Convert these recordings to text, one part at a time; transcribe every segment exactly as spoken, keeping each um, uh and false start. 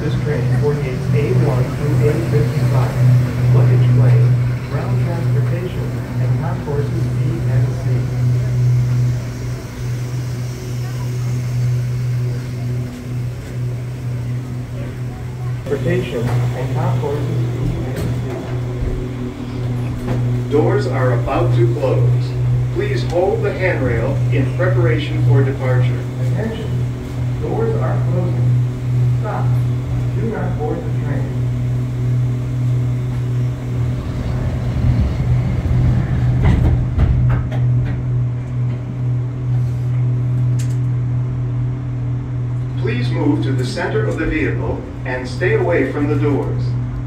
this train for gates A one through A fifty-five. Luggage claim, ground transportation, and concourses B and C. Transportation and concourses B and C. Doors are about to close. Please hold the handrail in preparation for departure. Attention, doors are closing. Stop. Do not board the train. Please move to the center of the vehicle and stay away from the doors.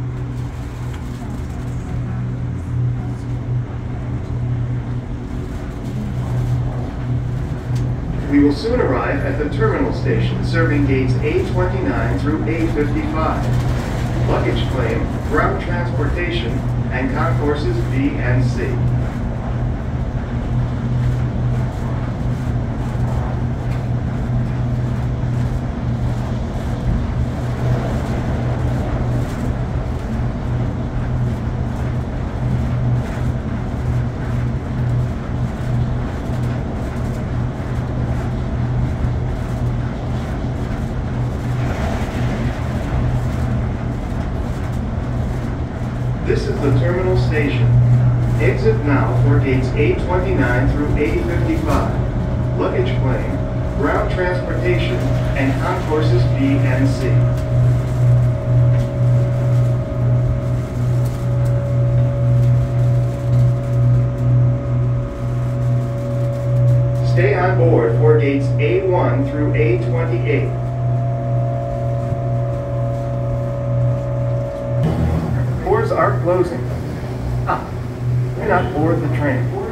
We will soon arrive at the terminal station serving gates A twenty-nine through A fifty-five. Luggage claim, ground transportation, and concourses B and C. This is the terminal station. Exit now for gates A twenty-nine through A fifty-five. Luggage claim, ground transportation, and concourses B and C. Stay on board for gates A one through A twenty-eight. Doors are closing. Ah, do not board the train.